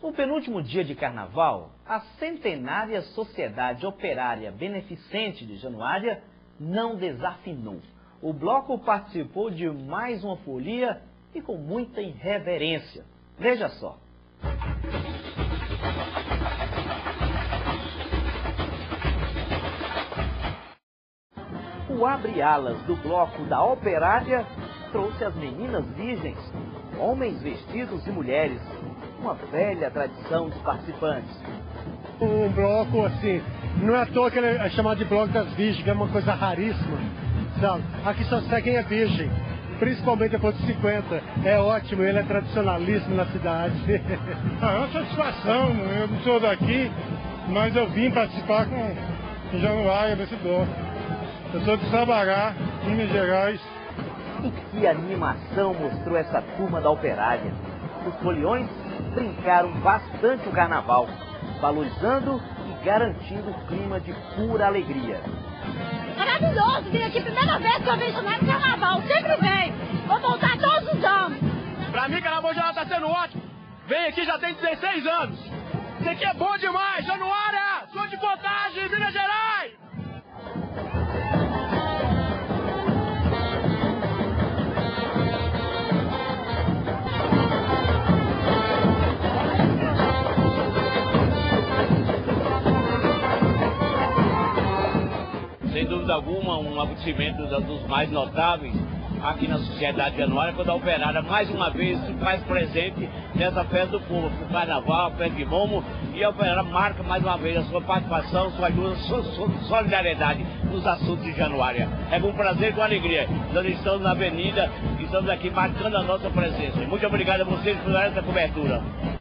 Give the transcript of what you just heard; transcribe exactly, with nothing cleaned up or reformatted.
No penúltimo dia de carnaval, a centenária Sociedade Operária Beneficente de Januária não desafinou. O bloco participou de mais uma folia e com muita irreverência. Veja só. O abre-alas do bloco da Operária trouxe as meninas virgens, homens vestidos de mulheres, uma velha tradição dos participantes. Um bloco assim, não é à toa que ele é chamado de bloco das virgens, que é uma coisa raríssima, sabe? Aqui só sai quem é virgem, principalmente depois de cinquenta. É ótimo, ele é tradicionalíssimo na cidade. Ah, é uma satisfação, eu não sou daqui, mas eu vim participar com em Januária desse bloco. Eu sou de Sabará, Minas Gerais. E que animação mostrou essa turma da Operária. Os foliões brincaram bastante o carnaval, valorizando e garantindo o clima de pura alegria. Maravilhoso, vim aqui, primeira vez que eu venho chamar de carnaval, sempre vem. Vou voltar todos os anos. Pra mim, carnaval já tá sendo ótimo. Venho aqui já tem dezesseis anos. Isso aqui é bom demais, Januária, sou de Contagem, Minas Gerais. Sem dúvida alguma, um acontecimento dos mais notáveis aqui na Sociedade Januária, quando a Operária mais uma vez se faz presente nessa festa do povo, o Carnaval, a festa de Momo, e a Operária marca mais uma vez a sua participação, sua ajuda, sua, sua solidariedade nos assuntos de Januária. É com prazer e com alegria. Nós estamos na avenida e estamos aqui marcando a nossa presença. Muito obrigado a vocês por dar essa cobertura.